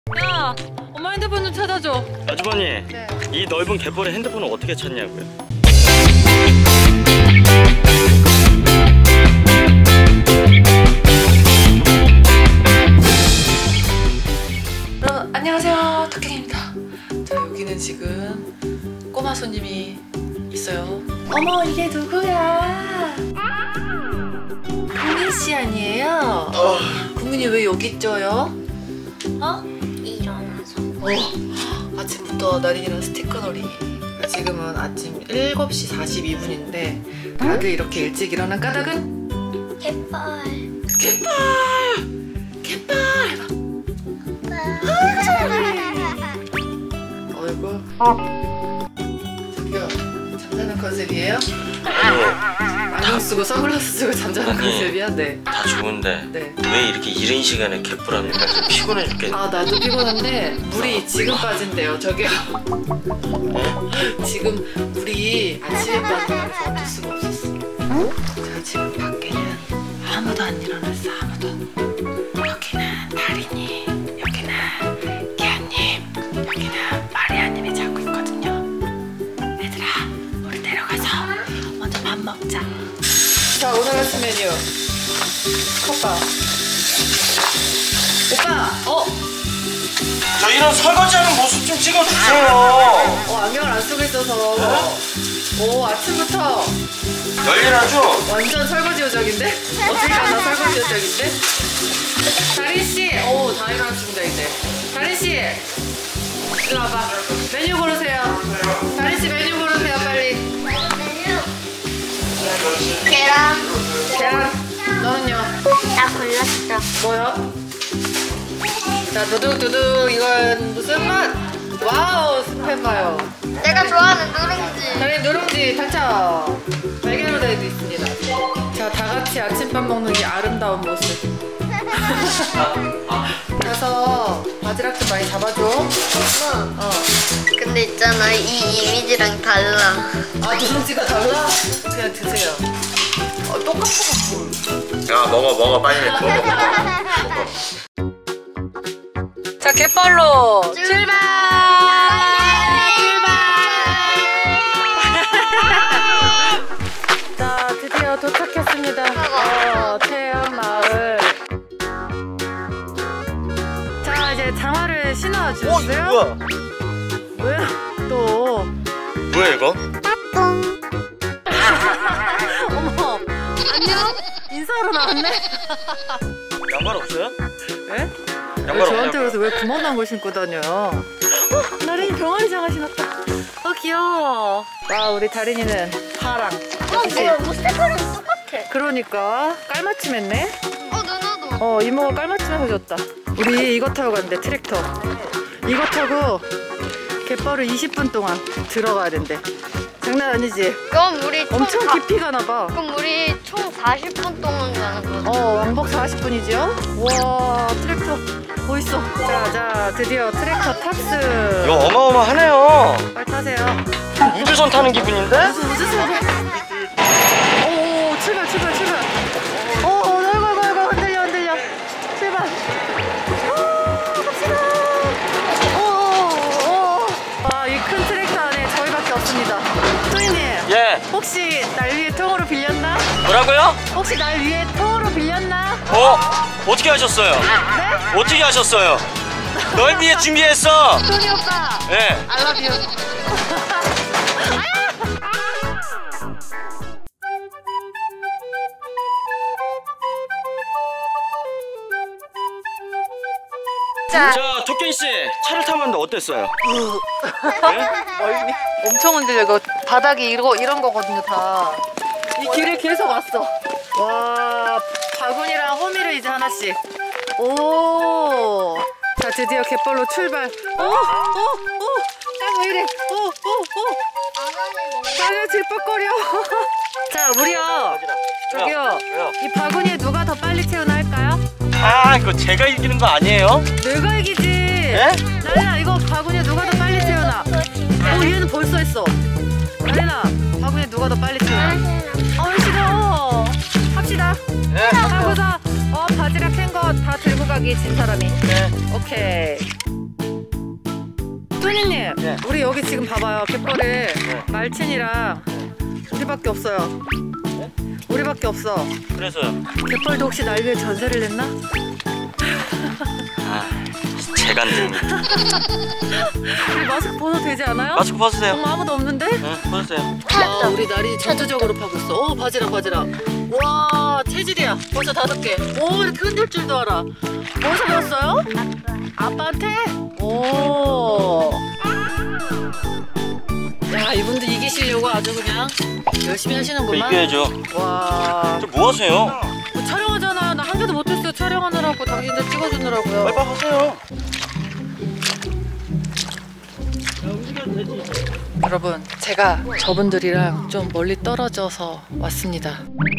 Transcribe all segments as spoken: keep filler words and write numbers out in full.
야, 엄마 핸드폰 좀 찾아줘. 아주머니, 네. 이 넓은 갯벌에 핸드폰을 어떻게 찾냐고요? 여러분 안녕하세요, 토끼입니다. 자, 여기는 지금 꼬마 손님이 있어요. 어머, 이게 누구야? 국민 씨 아니에요? 어. 국민이 왜 여기 있죠요? 어? 일어나서 어. 아침부터 나린이랑 스티커 놀이. 지금은 아침 일곱 시 사십이 분인데 다들 이렇게 일찍 일어난 까닭은? 갯벌 갯벌! 갯벌! 어이구. 저기요, 잠자는 컨셉이에요? 안경 쓰고 선글라스 쓰고 잠자는 아니, 컨셉이야? 네. 다 좋은데 네. 왜 이렇게 이른 시간에 갯벌합니까? 좀 피곤해 죽겠네. 아, 나도 피곤한데 물이 지금 빠진대요. 저기요. 지금 물이 아침에 빠져서 어쩔 수가 없었어. 자, 지금 밖에는 아무도 안 일어났어. 아무도. 여기는 다린이, 여기는 기아님, 여기는 마리아님이 자고 있거든요. 얘들아, 우리 내려가서 먼저 밥 먹자. 자, 오늘 아침 메뉴 컵밥. 오빠! 어? 저 이런 설거지하는 모습 좀 찍어주세요. 어, 안경을 안 쓰고 있어서. 오, 아침부터 열일하죠? 완전 설거지 요정인데? 어떻게 가나 설거지 요정인데? 다린씨! 오, 다 일어났습니다, 이제. 다린씨! 일로 와봐. 메뉴 고르세요. 다린씨 메뉴 고르세요, 빨리. 메뉴 계란 계란. 너는요? 나 골랐어. 뭐요? 자, 두둑두둑. 이건 무슨 맛? 와우, 스팸마요. 내가 좋아하는 누룽지. 다린 누룽지 당첨! 달걀로 되어 있습니다. 자, 다 같이 아침밥 먹는 이 아름다운 모습. 가서 바지락 좀 많이 잡아줘. 엄마, 어. 근데 있잖아, 이 이미지랑 달라. 아, 누룽지가 달라? 그냥 드세요. 어, 똑같아, 뭘. 야, 먹어 먹어 빨리 먹어 먹어. 먹어. 자, 갯벌로 출발! 출발! 자, 드디어 도착했습니다. 어, 태연마을. 자, 이제 장화를 신어주세요. 뭐야? 왜 또? 뭐야 이거? 어머, 안녕? 인사하러 나왔네? 양말 없어요? 네? 왜 양말 저한테 없냐고. 그래서 왜 구멍 난 걸 신고 다녀요? 어, 나린이 병아리 장화 신었다. 어, 귀여워. 와, 우리 다린이는 파랑. 어, 그치? 뭐야, 뭐 색깔은 똑같아. 그러니까 깔맞춤 했네? 어, 누나도. 어, 이모가 깔맞춤 해서 줬다. 우리 이거 타고 간대, 트랙터. 이거 타고 갯벌을 이십 분 동안 들어가야 된대. 장난 아니지? 그럼 우리 총 엄청 사- 깊이 가나 봐. 그럼 우리 총 사십 분 동안 가는 거야. 어, 왕복 사십 분이죠? 와, 트랙터 멋있어. 자, 자, 드디어 트랙터 탑승. 이거 어마어마하네요. 빨리 타세요. 우주선 타는 기분인데? 무슨 우주선? 오, 출발, 출발, 출발. 오, 오, 아이고, 아이고, 아이고, 흔들려, 흔들려. 출발. 오, 갑시다. 오, 오, 오. 와, 이 큰 트랙터 안에 저희밖에 없습니다. 소희님. 예. 혹시 날 위해 통으로 빌렸나? 뭐라고요? 혹시 날 위해 통으로 빌렸나? 어? 어떻게 하셨어요? 네? 어떻게 하셨어요? 널 위해 준비했어. 소니 오빠. 예. I love you. 자, 자, 토끼 씨 차를 타면 어땠어요? 얼굴이 엄청 흔들려. 이거 바닥이 이거 이런 거거든요, 다. 이 길을 계속 왔어. 와, 바구니랑 호미를 이제 하나씩. 오. 자, 드디어 갯벌로 출발. 오, 오, 오. 야, 왜 이래? 오, 오, 오. 나는 질퍽거려. 자, 우리요. 저기요. 왜요? 이 바구니에 누가 더 빨리 태어나 할까요? 아, 이거 제가 이기는 거 아니에요? 내가 이기지. 예? 나린아, 이거 바구니에 누가 더 빨리 태어나? 오, 얘는 벌써 했어. 나린아, 바구니에 누가 더 빨리 태어나? 어, 싫어. 합시다. 네. 하고서 어, 바지락 캔 거 다 들고 가기 진 사람이. 네. 오케이. 뚜니님, 네. 우리 여기 지금 봐봐요. 갯벌에 네. 말친이랑 우리밖에 없어요. 네? 우리밖에 없어. 그래서요. 갯벌도 혹시 날 위해 전세를 냈나? 아, 재간둥이. 우리 마스크 벗어도 되지 않아요? 마스크 벗으세요. 어, 아무도 없는데? 네, 벗으세요. 아, 우리 날이 전투적으로 파고 있어. 오, 바지락, 바지락. 와, 체질이야. 벌써 다섯 개. 오, 이렇게 흔들 줄도 알아. 어디서 배웠어요? 아빠한테? 오. 야, 이분들 이기시려고 아주 그냥 열심히 하시는구만. 이겨야죠. 와. 저 뭐 하세요? 뭐 촬영하잖아. 나 한 개도 못했어요. 촬영하느라고 당신들 찍어주느라고요. 빨리 하세요. 여러분, 제가 저분들이랑 좀 멀리 떨어져서 왔습니다.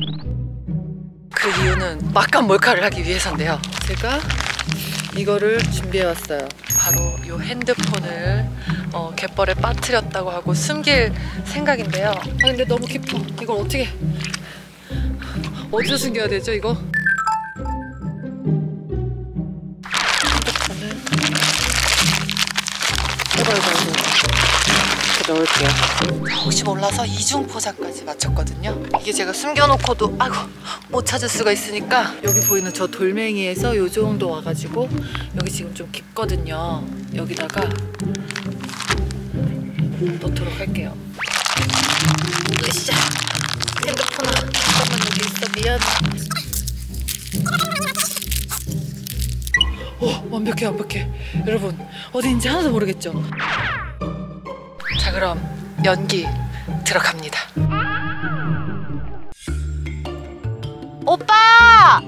그 이유는 막간 몰카를 하기 위해서인데요. 제가 이거를 준비해 왔어요. 바로 이 핸드폰을 어, 갯벌에 빠뜨렸다고 하고 숨길 생각인데요. 아, 근데 너무 깊어. 이걸 어떻게 어디서 숨겨야 되죠, 이거? 핸드폰을 해봐요. 넣을게요. 혹시 몰라서 이중 포장까지 맞췄거든요. 이게 제가 숨겨놓고도 아이고 못 찾을 수가 있으니까 여기 보이는 저 돌멩이에서 요 정도 와가지고 여기 지금 좀 깊거든요. 여기다가 넣도록 할게요. 으쌰. 핸드폰은 잠깐만 여기 있어. 미안. 오, 완벽해 완벽해. 여러분 어디인지 하나도 모르겠죠? 자, 그럼 연기 들어갑니다. 오빠!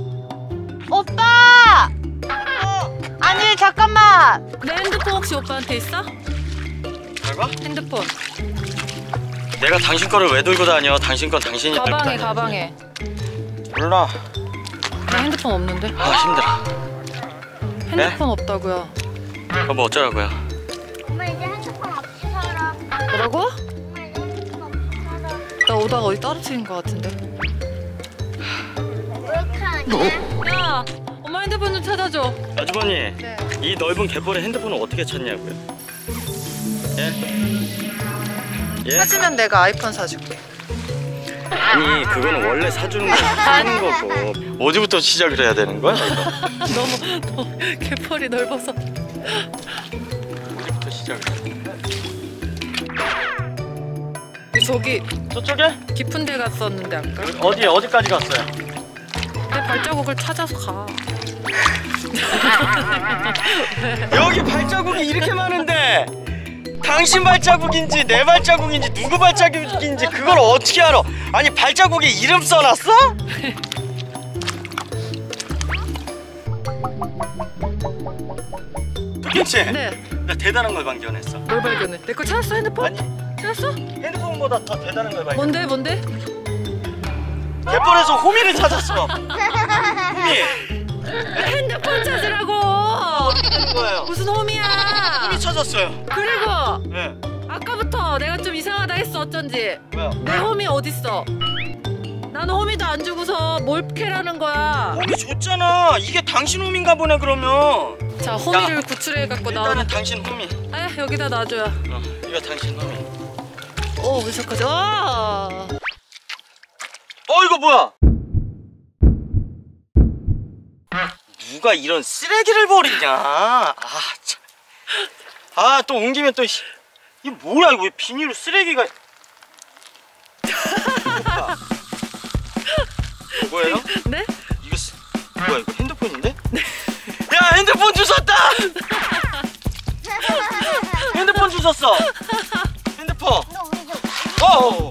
오빠! 아니 잠깐만. 내 핸드폰 혹시 오빠한테 있어? 뭐가? 핸드폰 내가 당신 거를 왜 들고 다녀? 당신 건 당신이 들고 가방에 다녀. 가방에. 몰라. 나 핸드폰 없는데. 아, 힘들어. 핸드폰 없다고요. 그럼 뭐 어쩌라고요? 엄마 이제 핸드폰 없이 살아. 뭐라고? 엄마 이제 핸드폰 없이 살아. 나 오다가 어디 떨어뜨린 것 같은데. 왜 이렇게 아니야? 야, 엄마 핸드폰 좀 찾아줘. 아주머니, 네. 이 넓은 갯벌에 핸드폰을 어떻게 찾냐고요? 예? 예? 찾으면 내가 아이폰 사줄게. 아니, 그건 원래 사주는 거 사는 거고. 어디부터 시작을 해야 되는 거야? 이거? 너무, 너무 갯벌이 넓어서. 어디부터 시작을 해야 돼? 저기 저쪽에? 깊은 데 갔었는데 아까. 어디, 어디까지 갔어요? 내 발자국을 찾아서 가. 여기 발자국이 이렇게 많은데 당신 발자국인지 내 발자국인지 누구 발자국인지 그걸 어떻게 알아? 아니, 발자국에 이름 써놨어? 토끼씨, 네. 나 대단한 걸 발견했어. 뭘 발견해? 내 거 찾았어 핸드폰? 아니, 찾았어? 핸드폰보다 더 대단한 걸 발견했어. 뭔데 뭔데? 갯벌에서 호미를 찾았어. 호미. 핸드폰 찾으라고. 어떻게 되는 거예요? 무슨 홈이야? 호미 찾았어요. 그리고 네. 아까부터 내가 좀 이상하다 했어. 어쩐지. 왜요? 내 홈이 어딨어? 나는 홈이도 안 주고서 뭘 캐라는 거야. 호미 줬잖아. 이게 당신 호미인가 보네 그러면. 자, 홈이를 구출해 갖고 일단은 나오면. 당신 호미. 아, 여기다 놔줘야. 어, 이거 당신 호미. 오, 무섭까지. 와. 어, 이거 뭐야? 누가 이런 쓰레기를 버리냐? 아, 참. 아, 또 옮기면 또 씨. 이게 뭐야? 이거 왜 비닐로 쓰레기가? 오빠. 뭐예요? 네? 이거 쓰... 뭐야? 이거 핸드폰인데? 야, 핸드폰 주웠다! 핸드폰 주웠어. 핸드폰. 너 우리 집. 어. 어.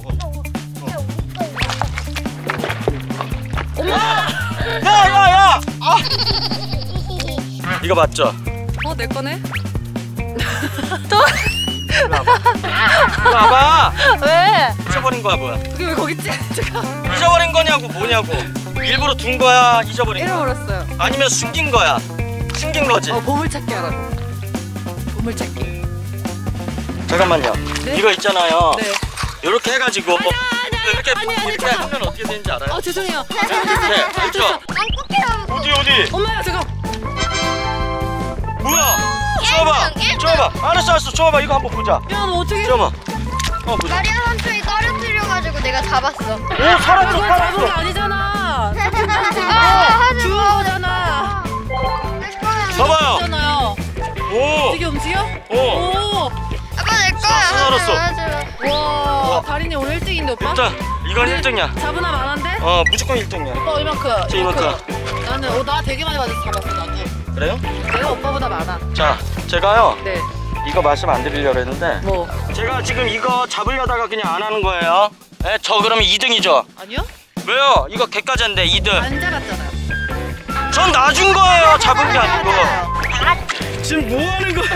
엄마! 야, 야, 야! 아! 이거 맞죠? 어, 내 거네? 이리 와봐. 이리 와봐. 왜? 잊어버린 거야 뭐야? 그게 왜 거기 있지? 잠깐. 잊어버린 거냐고 뭐냐고. 일부러 둔 거야? 잊어버린 거야? 잃어버렸어요. 아니면 숨긴 거야? 숨긴 거지? 어, 보물찾기 하라고. 보물찾기. 잠깐만요. 네? 이거 있잖아요. 네. 이렇게 해가지고 아니, 아니, 아니, 이렇게 아니, 아니, 이렇게 잠깐. 하면 어떻게 되는지 알아요? 아, 죄송해요. 네, 그렇죠. 안 꺾여. 어디 어디? 엄마야, 잠깐. 뭐야? 줘봐. 줘. 줘봐. 알았어 알았어 줘봐. 이거 한번 보자. 야, 너 어떻게? 줘봐. 어 보자. 마리아 삼촌이 떨어뜨려가지고 내가 잡았어. 오 살았어 그건 잡은 게 살았어. 아니잖아. 아, 주운 거잖아. 봐봐요. 잖아요. 오. 움직여 움직여? 오. 오. 아빠 내 거야. 살았어, 와, 다린이 오늘 일 등인데 오빠? 일단 이건 일 등이야. 자분아 많은데? 어 무조건 일 등이야. 오빠 이만큼. 저 이만큼. 나는 어, 나 되게 많이 받아서 잡았어 나도. 그래요? 내가 오빠보다 많아. 자 제가요 네. 이거 말씀 안 드리려고 했는데 뭐? 제가 지금 이거 잡으려다가 그냥 안 하는 거예요. 네, 저 그러면 이 등이죠? 아니요? 왜요? 이거 개까지인데 이 등. 안 잡았잖아요. 전 놔준 거예요. 잡은 게 아니고. 맞아요. 지금 뭐 하는 거야?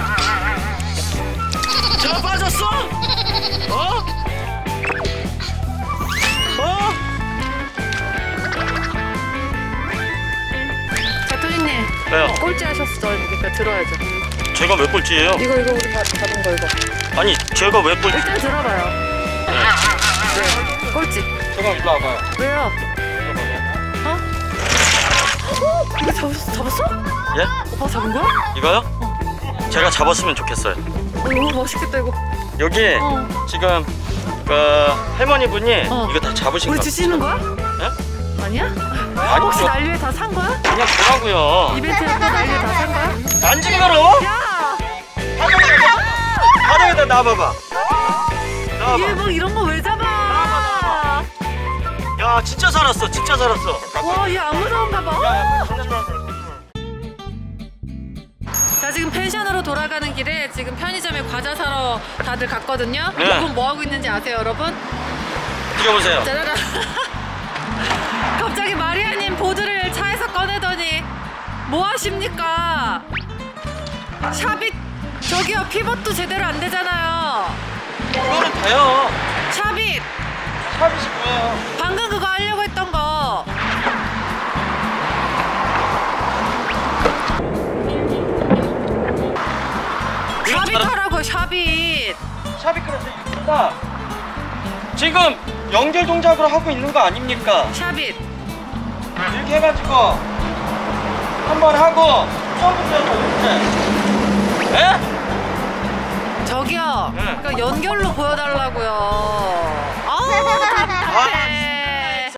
자 빠졌어? 어? 어? 자, 토니님. 왜요? 꼴찌 하셨어. 그러니까 들어야죠. 제가 왜 꼴찌예요? 이거 이거 우리 가, 받은 거 이거. 아니 제가 왜 꼴찌? 일단 들어봐요. 네. 꼴찌. 제가 일로 와봐요. 왜요? 어? 이거 잡았어? 잡았어? 예? 오빠 잡은 거야? 이거요? 제가 잡았으면 좋겠어요. 어, 너무 멋있겠다 이거. 여기 어. 지금 그 할머니 분이 어. 이거 다 잡으신 우리 거 주시는 거야? 예? 아니야? 아니죠. 혹시 난리에 다 산 거야? 그냥 보라고요. 이벤트에 난리에 다 산 거야? 만지면은 야! 바닥에다 놔봐봐. 얘 놔봐. 뭐 이런 거 왜 잡아? 야 진짜 살았어. 진짜 살았어. 와, 얘 안 무서운가 봐. 야, 야, 잠시만. 자, 지금 펜션으로 돌아가는 길에 지금 편의점에 과자 사러 다들 갔거든요. 네. 여러분 뭐 하고 있는지 아세요, 여러분? 드려보세요. 짜라라. 갑자기 마리아님 보드를 차에서 꺼내더니 뭐 하십니까? 샤빗 저기요, 피벗도 제대로 안 되잖아요. 이거는 돼요. 샤빗 샵이시 뭐예요? 방금 그거 하려고 했던 거. 샤빗 하라고, 샤빗. 샵이 그래서 이거다. 지금 연결 동작으로 하고 있는 거 아닙니까? 샤빗. 이렇게 해가지고 한 번 하고 점프 뛰어서 이렇게. 에? 저기요. 네. 그러니까 연결로 보여달라고요. 아우 답답해.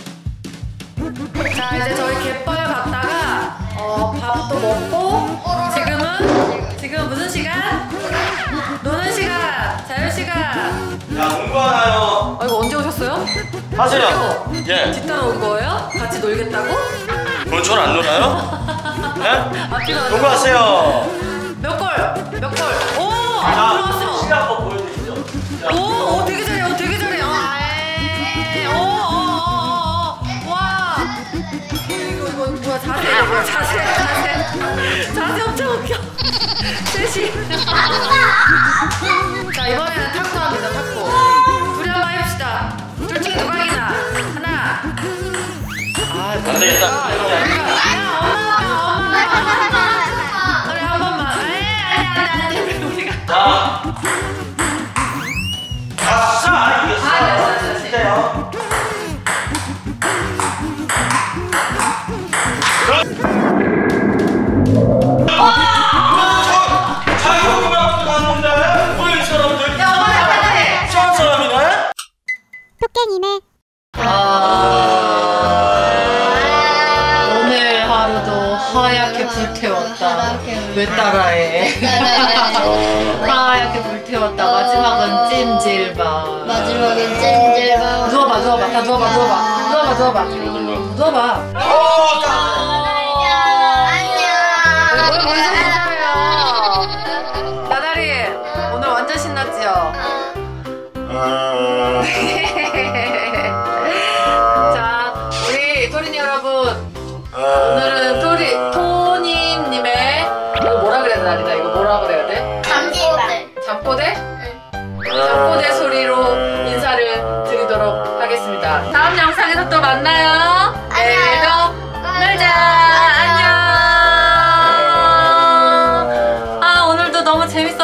자, 이제 저희 갯벌 갔다가 어, 밥도 먹고 지금은 지금 무슨 시간? 노는 시간, 자유 시간. 야 농구하나요? 아, 이거 언제 오셨어요? 하세요. 예. 뒤따라 온 거예요? 같이 놀겠다고? 뭔철 안 놀아요? 예? 앞뒤가 안 농구하세요. 몇 골? 몇 골? 오! 안 자, 들어왔어. 시간 한번 보여주시죠. 자. 오, 오, 되게 잘해, 오, 되게 잘해. 아, 에이, 오, 오, 오, 오, 와. 이거, 이거, 뭐야, 자세, 이거 뭐야, 자세, 자세. 자세 엄청 웃겨. 셋이. 자, 이번에는 탁구 합니다, 탁구. 둘이 한번 해봅시다. 둘 중에 누가 이기나? 하나. 아, 안 되겠다. 야, 엄마, 엄마, 엄마. 우리 한 번만. 에이, 안 돼, 안 돼, 안 돼. 우리가. 자. 아싸 이겼어. 아, 됐어, 됐어. 진짜요? 오늘 하루도 하얗게 불태웠다. 왜 따라해? 하얗게 불태웠다. 마지막은 찜질방. 마지막에 찜질방. 누워봐, 누워봐, 다 누워봐, 누워봐, 누워봐, 누워봐, 누워봐. 안녕. 뭘 기다려요? 나다리 오늘 완전 신났지요? 자, 우리 토린이 여러분, 오늘은 토리 토니님의 이거 뭐라 그래야 돼, 나리나? 이거 뭐라 그래야 돼? 잠꼬대. 잠꼬대? 잠꼬대 소리로 인사를 드리도록 하겠습니다. 다음 영상에서 또 만나요. 내일도 놀자. 안녕. 아, 오늘도 너무 재밌었어요.